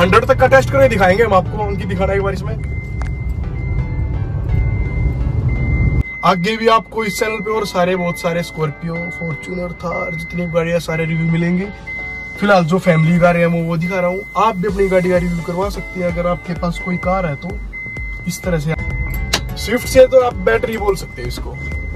100 तक का टेस्ट करके दिखाएंगे हम आपको, उनकी दिखाना एक बार इसमें। आगे भी आपको इस चैनल पे और बहुत सारे स्कॉर्पियो, फॉर्च्यूनर, थार, जितनी गाड़ियां सारे रिव्यू मिलेंगे। फिलहाल जो फैमिली कार है वो दिखा रहा हूँ। आप भी अपनी गाड़ी का रिव्यू करवा सकते हैं अगर आपके पास कोई कार है तो। इस तरह से स्विफ्ट से तो आप बैटरी बोल सकते हैं इसको।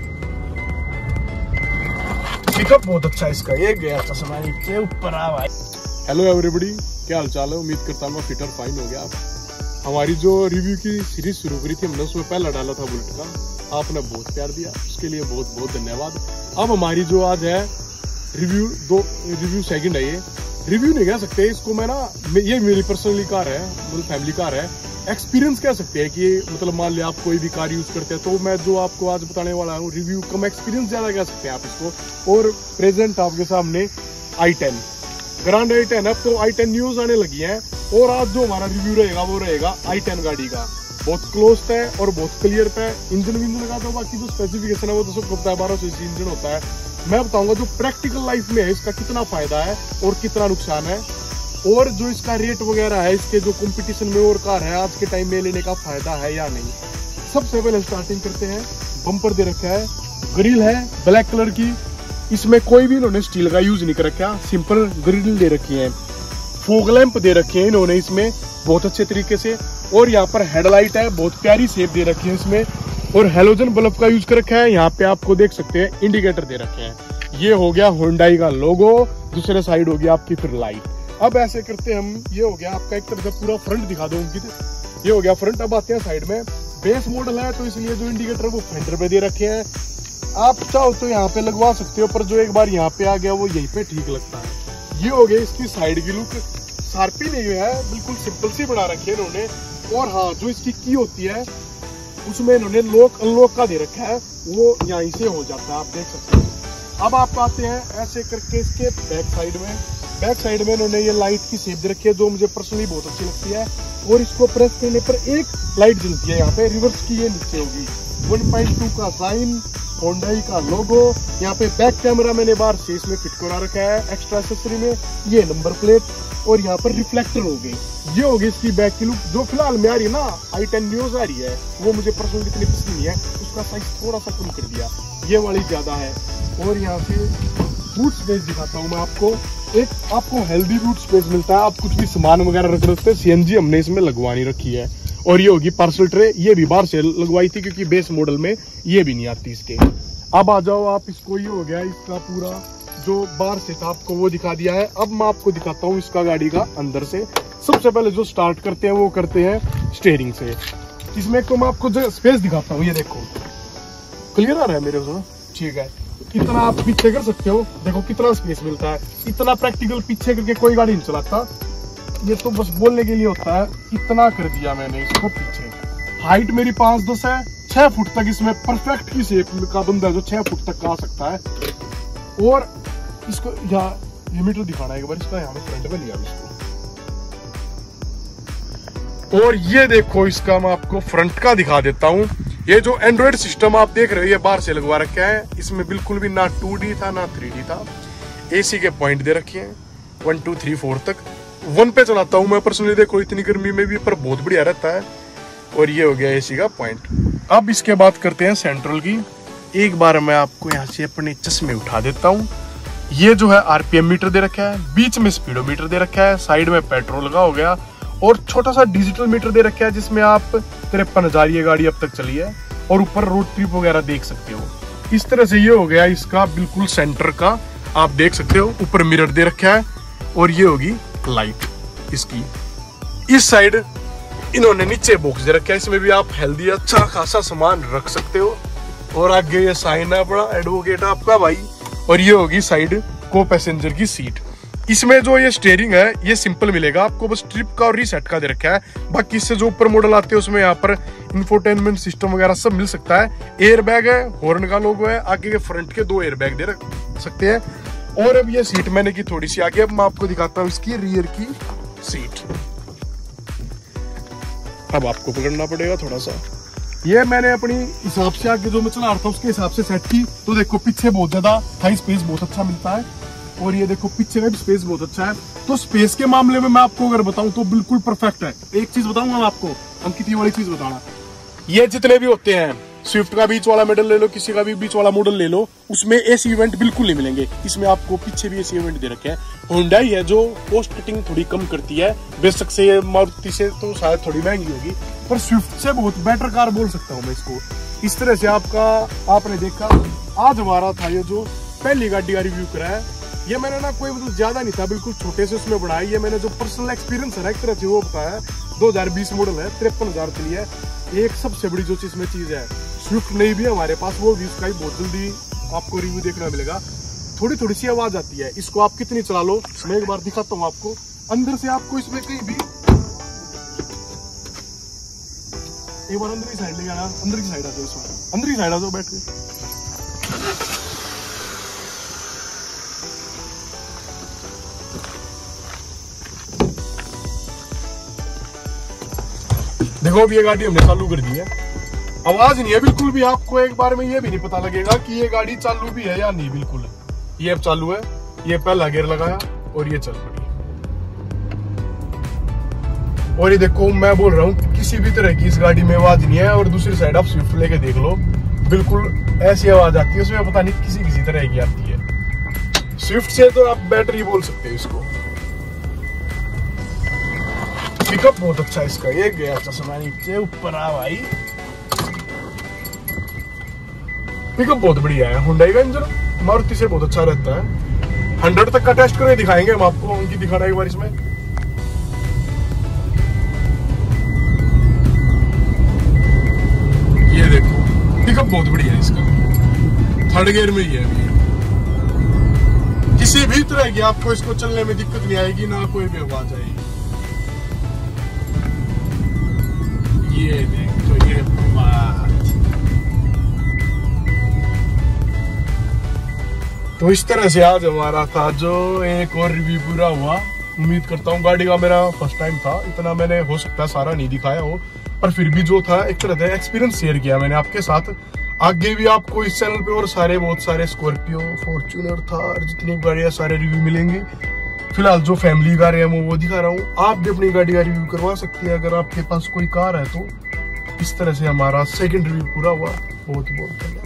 पिकअप बहुत अच्छा है इसका, ये गया चश्मा के ऊपर आ भाई। हेलो एवरीबॉडी, क्या हाल चाल है? उम्मीद करता हूँ फिट और फाइन हो गया आप। हमारी जो रिव्यू की सीरीज शुरू करी थी हमने, उसमें पहला डाला था बुलेट का, आपने बहुत प्यार दिया, उसके लिए बहुत बहुत धन्यवाद। अब हमारी जो आज है रिव्यू सेकंड है, ये रिव्यू नहीं कह सकते इसको मैं ना, ये मेरी पर्सनली कार है, मतलब फैमिली कार है। एक्सपीरियंस कह सकते हैं कि मतलब मान लिया आप कोई भी कार यूज करते हैं, तो मैं जो आपको आज बताने वाला हूँ रिव्यू कम एक्सपीरियंस ज्यादा कह सकते हैं आप इसको। और प्रेजेंट आपके सामने i10 ग्रैंड i10 अब तो i10 न्यूज आने लगी है। और आज जो हमारा रिव्यू रहेगा वो रहेगा i10 गाड़ी का। बहुत क्लोज है और बहुत क्लियर है। इंजन विंजन का तो बाकी जो स्पेसिफिकेशन है वो तो सबको पता है, 1200 cc इंजन होता है। मैं बताऊंगा जो प्रैक्टिकल लाइफ में है इसका कितना फायदा है और कितना नुकसान है, और जो इसका रेट वगैरह है, इसके जो कंपटीशन में और कार है आज के टाइम में लेने का फायदा है या नहीं। सबसे पहले स्टार्टिंग करते हैं। बम्पर दे रखा है, ग्रिल है ब्लैक कलर की, इसमें कोई भी इन्होंने स्टील का यूज नहीं कर रखा, सिंपल ग्रिल दे रखी है। फॉग लैंप दे रखे हैं इन्होंने इसमें बहुत अच्छे तरीके से। और यहाँ पर हेडलाइट है, बहुत प्यारी शेप दे रखी है इसमें। और हेलोजन बल्ब का यूज कर रखा है। यहाँ पे आपको देख सकते हैं इंडिकेटर दे रखे हैं। ये हो गया होंडाई का लोगो, दूसरे साइड हो गया आपकी फिर लाइट। अब ऐसे करते हम, ये हो गया आपका एक तरफ से पूरा फ्रंट दिखा दो उनकी, ये हो गया फ्रंट। अब आते हैं साइड में। बेस मॉडल है तो इसलिए जो इंडिकेटर वो फेंडर पे दे रखे हैं। आप चाहो तो यहाँ पे लगवा सकते हो, पर जो एक बार यहाँ पे आ गया वो यहीं पे ठीक लगता है। ये हो गया इसकी साइड की लुक, शार्पी नहीं है, बिल्कुल सिंपल सी बना रखी है इन्होंने। और हाँ, जो इसकी की होती है उसमें इन्होंने लॉक अनलॉक का दे रखा है, वो यहीं से हो जाता है, आप देख सकते हैं। अब आप आते हैं ऐसे करके इसके बैक साइड में। बैक साइड में इन्होंने ये लाइट की शेप दे रखी है जो मुझे पर्सनली बहुत अच्छी लगती है। और इसको प्रेस करने पर एक लाइट जलती है यहाँ पे, रिवर्स की ये नीचे होगी। 1.2 का साइन, होंडाई का लोगो। यहाँ पे बैक कैमरा मैंने बाहर से इसमें फिट करा रखा है एक्स्ट्रा एक्सेसरी में। ये नंबर प्लेट और यहाँ पर रिफ्लेक्टर हो गए। ये हो गई इसकी बैक की लुक। जो फिलहाल में आ रही है ना i10 न्यूज आ रही है, वो मुझे पर्सनली इतनी पसंद नहीं है, उसका साइज थोड़ा सा कम कर दिया, ये वाली ज्यादा है। और यहाँ से बूट स्पेस दिखाता हूँ मैं आपको। एक आपको हेल्दी बूट स्पेस मिलता है, आप कुछ भी सामान वगैरह रख सकते हैं। CNG हमने इसमें लगवानी रखी है। और ये होगी पार्सल ट्रे, ये भी बाहर से लगवाई थी क्योंकि बेस मॉडल में ये भी नहीं आती इसके। अब आ जाओ आप इसको, ये हो गया इसका पूरा जो बाहर से था आपको वो दिखा दिया है। अब मैं आपको दिखाता हूँ इसका गाड़ी का अंदर से। सबसे पहले जो स्टार्ट करते हैं वो करते हैं स्टीयरिंग से। इसमें तो मैं आपको जो स्पेस दिखाता हूँ, ये देखो क्लियर आ रहा है मेरे को, ठीक है। कितना आप पीछे कर सकते हो, देखो कितना स्पेस मिलता है। इतना प्रैक्टिकल पीछे करके कोई गाड़ी नहीं चलाता, ये तो बस बोलने के लिए होता है। इतना कर दिया मैंने इसको पीछे। हाइट मेरी 5'10" है, 6 फुट तक इसमें परफेक्ट की शेप का बंदा जो 6 फुट तक का आ सकता है। और इसको यहाँ ये मीटर दिखाना है एक बार इसका, यहाँ फ्रंट में लिया इसको। और ये देखो इसका मैं आपको फ्रंट का दिखा देता हूँ। ये जो एंड्रॉइड सिस्टम आप देख रहे हो ये बाहर से लगवा रखा है। इसमें बिल्कुल भी ना 2D था ना 3D था। AC के पॉइंट दे रखे हैं 1 2 3 4 तक। 1 पे चलाता हूँ मैं पर्सनली, देखो इतनी गर्मी में भी, पर बहुत बढ़िया रहता है। और ये हो गया AC का पॉइंट। अब इसके बात करते हैं सेंट्रल की। एक बार मैं आपको यहाँ से अपने चश्मे उठा देता हूँ। ये जो है RPM मीटर दे रखा है, बीच में स्पीडोमीटर दे रखा है, साइड में पेट्रोल का हो गया। और छोटा सा डिजिटल मीटर दे रखा है जिसमें आप 53,000 ये गाड़ी अब तक चली है, और ऊपर रोड ट्रिप वगैरह देख सकते हो। इस तरह से ये हो गया इसका बिल्कुल सेंटर का, आप देख सकते हो। ऊपर मिरर दे रखा है और ये होगी लाइट इसकी। इस साइड इन्होंने नीचे बॉक्स दे रखा है, इसमें भी आप हेल्दी अच्छा खासा सामान रख सकते हो। और आगे ये साइन है अपना एडवोकेट आपका भाई। और ये होगी साइड को पैसेंजर की सीट। इसमें जो ये स्टीयरिंग है ये सिंपल मिलेगा आपको, बस ट्रिप का और रीसेट का दे रखा है। बाकी इससे जो ऊपर मॉडल आते हैं उसमें यहाँ पर इंफोटेनमेंट सिस्टम वगैरह सब मिल सकता है। एयर बैग है, हॉर्न का लोगो है, आगे के फ्रंट के 2 एयर बैग दे रख सकते हैं। और अब ये सीट मैंने की थोड़ी सी आगे, अब मैं आपको दिखाता हूँ इसकी रियर की सीट। अब आपको पकड़ना पड़ेगा थोड़ा सा। ये मैंने अपनी हिसाब से आगे जो मैं चला रहा था उसके हिसाब से सेट की, तो देखो पीछे बहुत ज्यादा थाई स्पेस बहुत अच्छा मिलता है। और ये देखो पीछे का भी स्पेस बहुत अच्छा है। तो स्पेस के मामले में मैं आपको अगर बताऊं तो बिल्कुल परफेक्ट है। एक चीज बताऊंगा मैं आपको, अंकित, ये वाली चीज बताना, ये जितने भी होते हैं, स्विफ्ट का बीच वाला मॉडल ले लो, किसी का भी बीच वाला मॉडल ले लो, उसमें एसी इवेंट बिल्कुल नहीं मिलेंगे। इसमें आपको पीछे भी एसी इवेंट दे रखे हैं। हुंडई है जो कॉस्ट कटिंग थोड़ी कम करती है, बेशक से ये मारुति से तो शायद थोड़ी महंगी होगी, पर स्विफ्ट से बहुत बेटर कार बोल सकता हूँ मैं इसको। इस तरह से आपने देखा, आज हमारा था ये जो पहली गाड़ी का रिव्यू करा है, ये मैंने ना कोई मतलब ज्यादा नहीं था, बिल्कुल छोटे से उसमें बढ़ाया। ये मैंने जो पर्सनल एक्सपीरियंस है ना एक तरह से वो बताया। 2020 मॉडल है, 53,000 के लिए। एक सबसे बड़ी जो इसमें चीज है, स्विफ्ट नहीं भी हमारे पास, वो भी उसका ही बहुत जल्दी आपको रिव्यू देखना मिलेगा। थोड़ी थोड़ी सी आवाज आती है, इसको आप कितनी चला लो, मैं एक बार दिखाता हूँ आपको। अंदर से आपको इसमें कहीं भी, एक बार अंदर की साइड ले जाना, अंदर की साइड आ जाओ, इसमें अंदर की साइड आ जाओ बैठ के। देखो अब ये गाड़ी हमने चालू कर दी है, आवाज नहीं है बिल्कुल भी। आपको एक बार में ये भी नहीं पता लगेगा कि ये गाड़ी चालू भी है या नहीं। बिल्कुल ये अब चालू है, ये पहला गियर लगाया और ये चल पड़ी। और ये देखो मैं बोल रहा हूँ किसी भी तरह की इस गाड़ी में आवाज नहीं है। और दूसरी साइड आप स्विफ्ट लेके देख लो, बिल्कुल ऐसी आवाज आती है, उसमें पता नहीं किसी तरह की आती है। स्विफ्ट से तो आप बैटरी बोल सकते हो इसको। पिकअप बहुत अच्छा है इसका, ये गया चश्मा नीचे, ऊपर आ भाई। पिकअप बहुत बढ़िया है। हुंडई का इंजन मारुति से बहुत अच्छा रहता है। 100 तक का टेस्ट करके दिखाएंगे हम आपको, उनकी दिखाना एक बार इसमें। ये देखो पिकअप बहुत बढ़िया है इसका, 3rd गियर में ही है अभी। किसी भी तरह की आपको इसको चलने में दिक्कत नहीं आएगी, ना कोई भी आवाज आएगी। ये देखो ये बात। तो इस तरह से आज हमारा था जो एक और रिव्यू पूरा हुआ। उम्मीद करता हूँ, गाड़ी का मेरा फर्स्ट टाइम था, इतना मैंने हो सकता है सारा नहीं दिखाया हो, पर फिर भी जो था एक तरह से एक्सपीरियंस शेयर किया मैंने आपके साथ। आगे भी आपको इस चैनल पे और बहुत सारे स्कॉर्पियो, फॉर्च्यूनर, थार, जितनी गाड़ियां सारे रिव्यू मिलेंगे। फिलहाल जो फैमिली कार है वो दिखा रहा हूँ। आप भी अपनी गाड़ी का रिव्यू करवा सकते हैं अगर आपके पास कोई कार है तो। इस तरह से हमारा सेकंड रिव्यू पूरा हुआ। बहुत बहुत धन्यवाद।